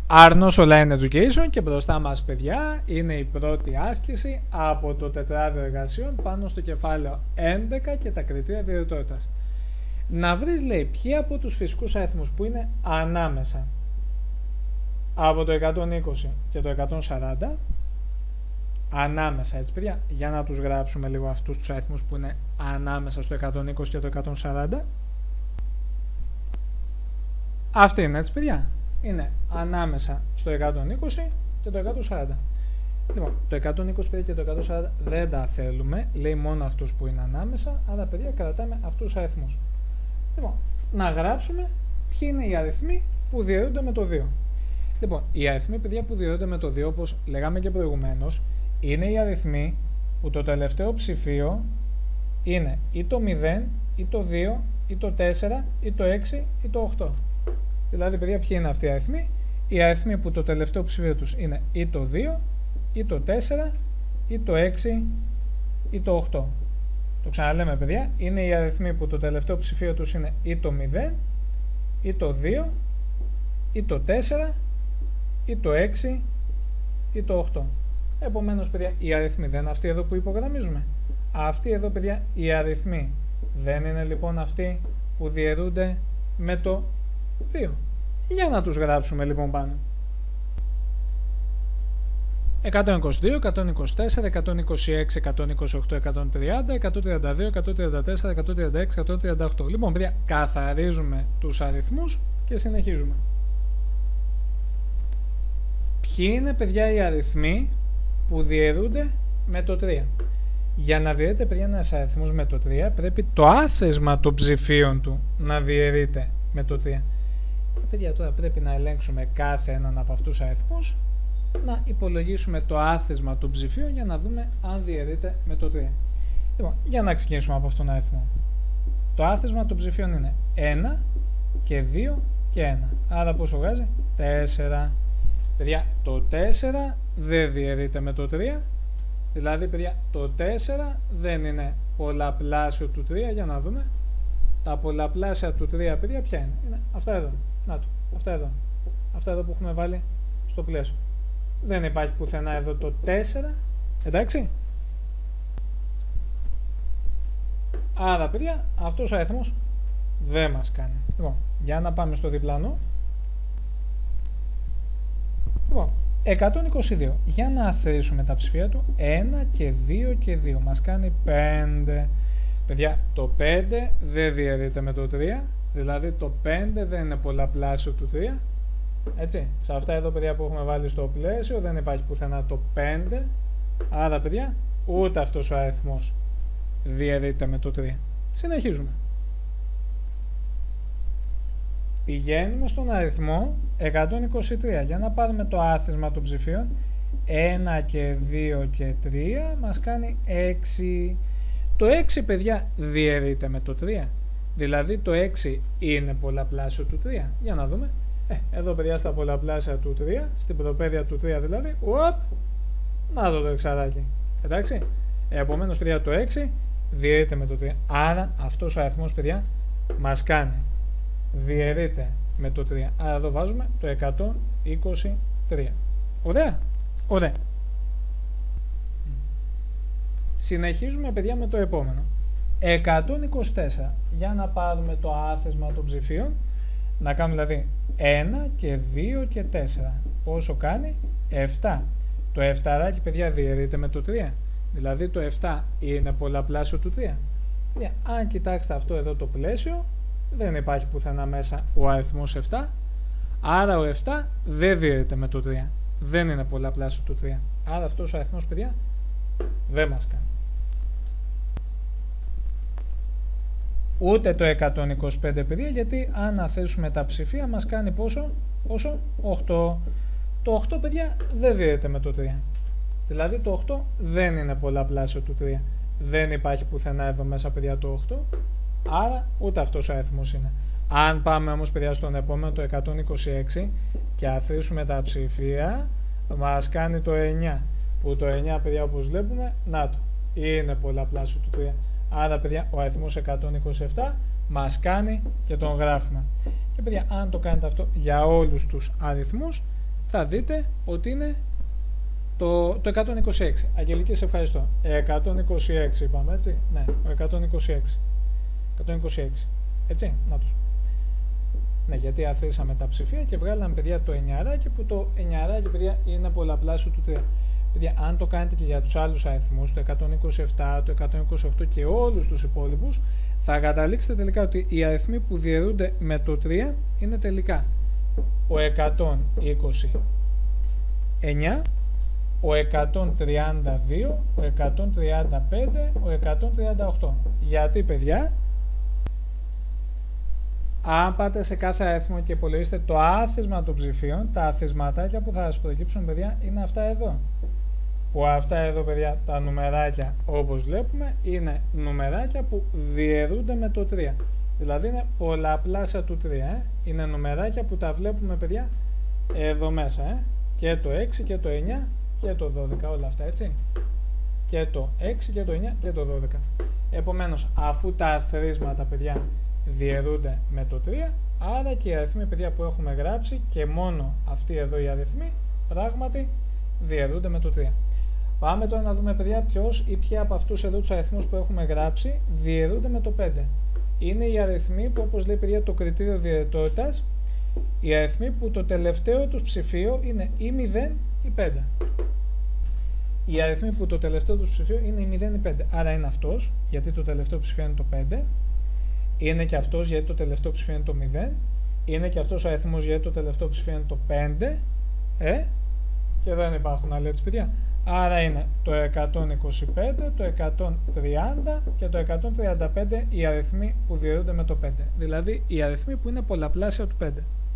Arnos Online Education και μπροστά μας, παιδιά, είναι η πρώτη άσκηση από το τετράδιο εργασιών πάνω στο κεφάλαιο 11 και τα κριτήρια διαιρετότητας. Να βρεις, λέει, ποιοι από τους φυσικούς αριθμούς που είναι ανάμεσα από το 120 και το 140, ανάμεσα, έτσι παιδιά, για να τους γράψουμε λίγο αυτούς τους αριθμούς που είναι ανάμεσα στο 120 και το 140. Αυτή είναι, έτσι παιδιά, είναι ανάμεσα στο 120 και το 140. Λοιπόν, το 125 και το 140 δεν τα θέλουμε, λέει μόνο αυτούς που είναι ανάμεσα, άρα παιδιά κρατάμε αυτούς τους αριθμούς. Λοιπόν, να γράψουμε ποιοι είναι οι αριθμοί που διαιρούνται με το 2. Λοιπόν, οι αριθμοί, παιδιά, που διαιρούνται με το 2, όπως λέγαμε και προηγουμένως, είναι οι αριθμοί που το τελευταίο ψηφίο είναι ή το 0, ή το 2, ή το 4, ή το 6, ή το 8. Δηλαδή, παιδιά, ποιοι είναι αυτοί οι αριθμοί? Οι αριθμοί που το τελευταίο ψηφίο τους είναι ή το 2, ή το 4, ή το 6, ή το 8. Το ξαναλέμε, παιδιά, είναι οι αριθμοί που το τελευταίο ψηφίο τους είναι ή το 0, ή το 2, ή το 4, ή το 6, ή το 8. Επομένως, παιδιά, οι αριθμοί δεν είναι αυτοί εδώ που υπογραμμίζουμε. Αυτοί εδώ, παιδιά, οι αριθμοί δεν είναι λοιπόν αυτοί που διαιρούνται με το 2. Για να τους γράψουμε λοιπόν πάνω. 122, 124, 126, 128, 130, 132, 134, 136, 138. Λοιπόν, παιδιά, καθαρίζουμε τους αριθμούς και συνεχίζουμε. Ποιοι είναι, παιδιά, οι αριθμοί που διαιρούνται με το 3? Για να διαιρείται, παιδιά, ένας αριθμός με το 3, πρέπει το άθεσμα των ψηφίων του να διαιρείται με το 3. Και, παιδιά, τώρα πρέπει να ελέγξουμε κάθε έναν από αυτούς τους αριθμούς, να υπολογίσουμε το άθεσμα των ψηφίων για να δούμε αν διαιρείται με το 3. Λοιπόν, για να ξεκινήσουμε από αυτόν τον αριθμό. Το άθεσμα των ψηφίων είναι 1 και 2 και 1. Άρα πόσο βγάζει? 4. Παιδιά, το 4 δεν διαιρείται με το 3. Δηλαδή, παιδιά, το 4 δεν είναι πολλαπλάσιο του 3. Για να δούμε. Τα πολλαπλάσια του 3, παιδιά, ποια είναι? Είναι αυτά εδώ. Να το. Αυτά εδώ. Αυτά εδώ που έχουμε βάλει στο πλαίσιο. Δεν υπάρχει πουθενά εδώ το 4. Εντάξει. Άρα, παιδιά, αυτός ο αριθμός δεν μας κάνει. Λοιπόν, για να πάμε στο διπλανό. Λοιπόν, 122. Για να αθροίσουμε τα ψηφία του, 1 και 2 και 2. Μας κάνει 5. Παιδιά, το 5 δεν διαιρείται με το 3. Δηλαδή, το 5 δεν είναι πολλαπλάσιο του 3. Έτσι, σε αυτά εδώ, παιδιά, που έχουμε βάλει στο πλαίσιο δεν υπάρχει πουθενά το 5. Άρα, παιδιά, ούτε αυτός ο αριθμός διαιρείται με το 3. Συνεχίζουμε. Πηγαίνουμε στον αριθμό 123. Για να πάρουμε το άθεσμα των ψηφίων, 1 και 2 και 3 μας κάνει 6. Το 6, παιδιά, διαιρείται με το 3. Δηλαδή, το 6 είναι πολλαπλάσιο του 3. Για να δούμε. Εδώ, παιδιά, στα πολλαπλάσια του 3, στην προπαίδεια του 3 δηλαδή, να το εξαράκι. Εντάξει. Επομένως, παιδιά, το 6 διαιρείται με το 3. Άρα, αυτός ο αριθμός, παιδιά, μας κάνει διαιρείται με το 3. Άρα, εδώ βάζουμε το 123. Ωραία. Ωραία. Συνεχίζουμε, παιδιά, με το επόμενο. 124. Για να πάρουμε το άθεσμα των ψηφίων, να κάνουμε δηλαδή 1 και 2 και 4. Πόσο κάνει? 7. Το 7, παιδιά, διαιρείται με το 3. Δηλαδή, το 7 είναι πολλαπλάσιο του 3. Αν κοιτάξετε αυτό εδώ το πλαίσιο, δεν υπάρχει πουθενά μέσα ο αριθμός 7. Άρα, ο 7 δεν διαιρείται με το 3. Δεν είναι πολλαπλάσιο του 3. Άρα, αυτός ο αριθμός, παιδιά, δεν μας κάνει. Ούτε το 125, παιδιά, γιατί αν αθέσουμε τα ψηφία μας κάνει πόσο? 8. Το 8, παιδιά, δεν διαιρείται με το 3. Δηλαδή, το 8 δεν είναι πολλαπλάσιο του 3. Δεν υπάρχει πουθενά εδώ μέσα, παιδιά, το 8. Άρα, ούτε αυτός ο αριθμός είναι. Αν πάμε όμως, παιδιά, στον επόμενο, το 126, και αθροίσουμε τα ψηφία, μας κάνει το 9. Που το 9, παιδιά, όπως βλέπουμε, να το, είναι πολλαπλάσιο του 3. Άρα, παιδιά, ο αριθμός 127 μας κάνει και τον γράφουμε. Και, παιδιά, αν το κάνετε αυτό για όλους τους αριθμούς, θα δείτε ότι είναι το 126. Αγγελική, σε ευχαριστώ. 126 είπαμε, έτσι. Ναι, ο 126. 126. Έτσι, να τους. Ναι, γιατί αθροίσαμε τα ψηφία και βγάλαμε, παιδιά, το 9, που το 9, παιδιά, είναι πολλαπλάσιο του 3. Παιδιά, αν το κάνετε και για τους άλλους αριθμούς, το 127, το 128 και όλους τους υπόλοιπους, θα καταλήξετε τελικά ότι οι αριθμοί που διαιρούνται με το 3 είναι τελικά ο 129, ο 132, ο 135, ο 138. Γιατί, παιδιά, αν πάτε σε κάθε αριθμό και υπολογίσετε το άθροισμα των ψηφίων, τα αθροισματάκια που θα σας προκύψουν, παιδιά, είναι αυτά εδώ. Που αυτά εδώ, παιδιά, τα νουμεράκια, όπως βλέπουμε, είναι νουμεράκια που διαιρούνται με το 3. Δηλαδή είναι πολλαπλάσια του 3. Είναι νουμεράκια που τα βλέπουμε, παιδιά, εδώ μέσα. Και το 6 και το 9 και το 12, όλα αυτά, έτσι. Και το 6 και το 9 και το 12. Επομένως, αφού τα αθροίσματα, παιδιά, διαιρούνται με το 3, άρα και οι αριθμοί, παιδιά, που έχουμε γράψει και μόνο αυτοί εδώ οι αριθμοί πράγματι διαιρούνται με το 3. Πάμε τώρα να δούμε, παιδιά, ποιος ή ποια από αυτούς εδώ τους αριθμούς που έχουμε γράψει διαιρούνται με το 5. Είναι οι αριθμοί που, όπως λέει, παιδιά, το κριτήριο διαιρετότητας, οι αριθμοί που το τελευταίο τους ψηφίο είναι ή 0 ή 5. Οι αριθμοί που το τελευταίο τους ψηφίο είναι η 0 ή 5. Άρα είναι αυτός, γιατί το τελευταίο ψηφίο είναι το 5. Είναι και αυτός, γιατί το τελευταίο ψηφίο είναι το 0. Είναι και αυτός ο αριθμός, γιατί το τελευταίο ψηφίο είναι το 5. Και δεν υπάρχουν άλλοι, έτσι, παιδιά. Άρα είναι το 125, το 130 και το 135 οι αριθμοί που διαιρούνται με το 5. Δηλαδή οι αριθμοί που είναι πολλαπλάσια του 5.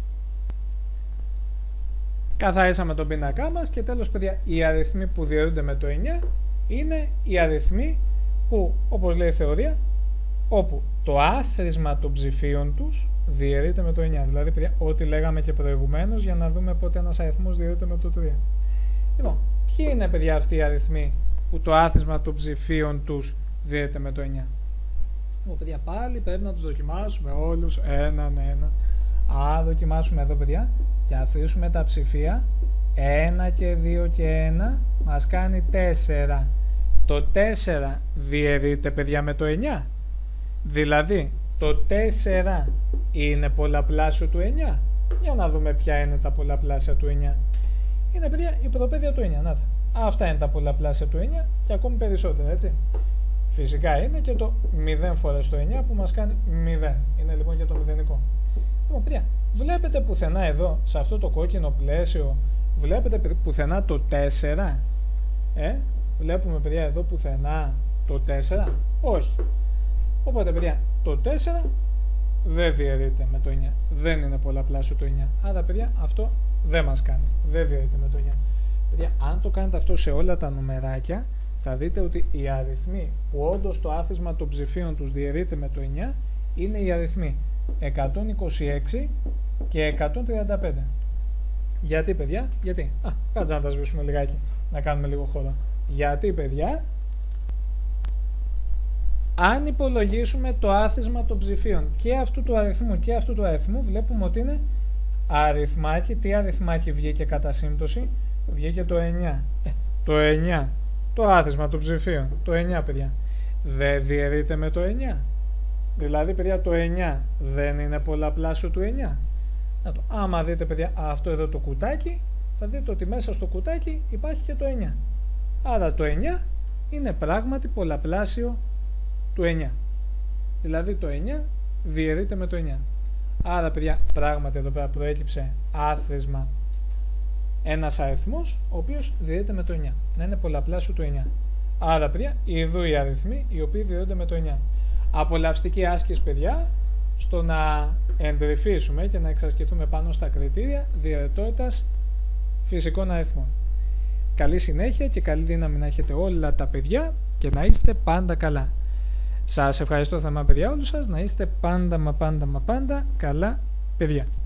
Καθαρίσαμε τον πίνακά μας και τέλος, παιδιά, οι αριθμοί που διαιρούνται με το 9 είναι οι αριθμοί που, όπως λέει η θεωρία, όπου το άθροισμα των ψηφίων τους διαιρείται με το 9. Δηλαδή, παιδιά, ό,τι λέγαμε και προηγουμένως για να δούμε πότε ένας αριθμός διαιρείται με το 3. Λοιπόν, ποιοι είναι, παιδιά, αυτοί οι αριθμοί που το άθροισμα των ψηφίων τους διαιρείται με το 9. Λοιπόν, παιδιά, πάλι πρέπει να τους δοκιμάσουμε όλους έναν. Αν δοκιμάσουμε εδώ, παιδιά, και αφήσουμε τα ψηφία 1 και 2 και 1 μας κάνει 4. Το 4 διαιρείται, παιδιά, με το 9. Δηλαδή το 4 είναι πολλαπλάσιο του 9. Για να δούμε ποια είναι τα πολλαπλάσια του 9. Είναι, παιδιά, η πρωτοπαίδεια του 9. Να τα. Αυτά είναι τα πολλαπλάσια του 9 και ακόμη περισσότερα, έτσι. Φυσικά είναι και το 0 φορές το 9 που μας κάνει 0. Είναι λοιπόν και το μηδενικό. Λοιπόν, παιδιά, βλέπετε πουθενά εδώ, σε αυτό το κόκκινο πλαίσιο, βλέπετε πουθενά το 4. Βλέπουμε, παιδιά, εδώ πουθενά το 4. Όχι. Οπότε, παιδιά, το 4 δεν διαιρείται με το 9. Δεν είναι πολλαπλάσιο το 9. Άρα, παιδιά, αυτό δεν μας κάνει. Δεν διαιρείται με το 9. Παιδιά, αν το κάνετε αυτό σε όλα τα νουμεράκια, θα δείτε ότι οι αριθμοί που όντως το άθροισμα των ψηφίων τους διαιρείται με το 9 είναι οι αριθμοί 126 και 135. Γιατί, παιδιά, γιατί? Κάτσε να τα σβήσουμε λιγάκι, να κάνουμε λίγο χώρο. Γιατί, παιδιά, αν υπολογίσουμε το άθροισμα των ψηφίων και αυτού του αριθμού και αυτού του αριθμού, βλέπουμε ότι είναι αριθμάκι. Τι αριθμάκι βγήκε κατά σύμπτωση? Βγήκε το 9. Το 9. Το άθροισμα των ψηφίων. Το 9, παιδιά. Δεν διαιρείται με το 9. Δηλαδή, παιδιά, το 9 δεν είναι πολλαπλάσιο του 9. Να το. Άμα δείτε, παιδιά, αυτό εδώ το κουτάκι, θα δείτε ότι μέσα στο κουτάκι υπάρχει και το 9. Άρα το 9 είναι πράγματι πολλαπλάσιο του 9. Δηλαδή το 9 διαιρείται με το 9. Άρα, παιδιά, πράγματι εδώ πέρα προέκυψε άθροισμα ένας αριθμός ο οποίος διαιρείται με το 9. Να είναι πολλαπλάσιο του 9. Άρα, παιδιά, ειδού οι αριθμοί οι οποίοι διαιρούνται με το 9. Απολαυστική άσκηση, παιδιά, στο να εντρυφήσουμε και να εξασκηθούμε πάνω στα κριτήρια διαιρετότητας φυσικών αριθμών. Καλή συνέχεια και καλή δύναμη να έχετε όλα τα παιδιά και να είστε πάντα καλά. Σας ευχαριστώ θερμά, παιδιά, όλους σας, να είστε πάντα καλά, παιδιά.